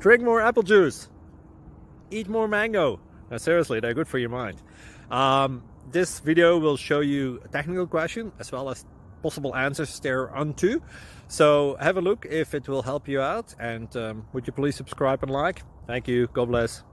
Drink more apple juice. Eat more mango. Now, seriously, they're good for your mind. This video will show you a technical question as well as possible answers thereunto. So have a look if it will help you out, and would you please subscribe and like? Thank you. God bless.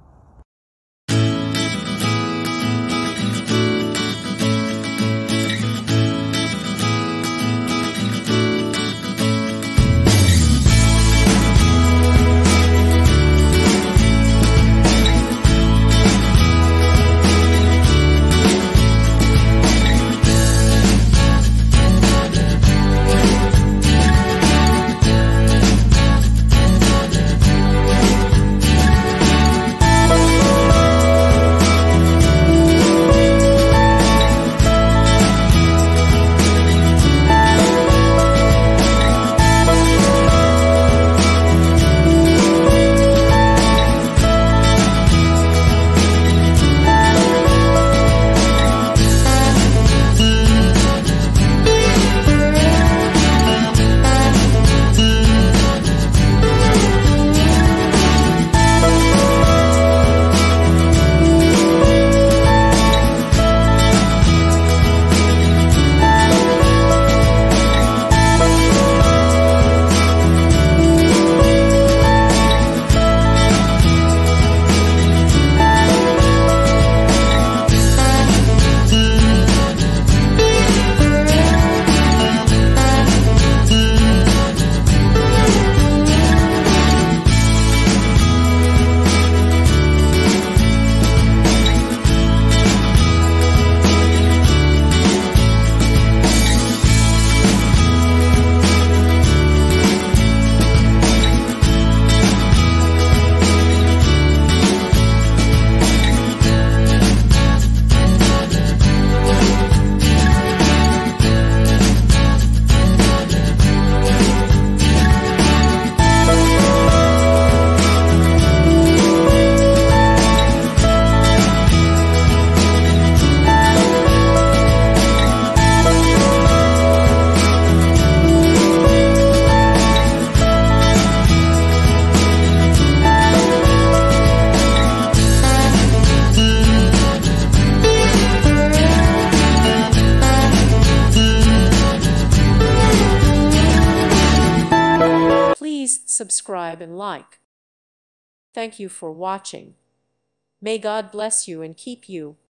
Please subscribe and like. Thank you for watching. May God bless you and keep you.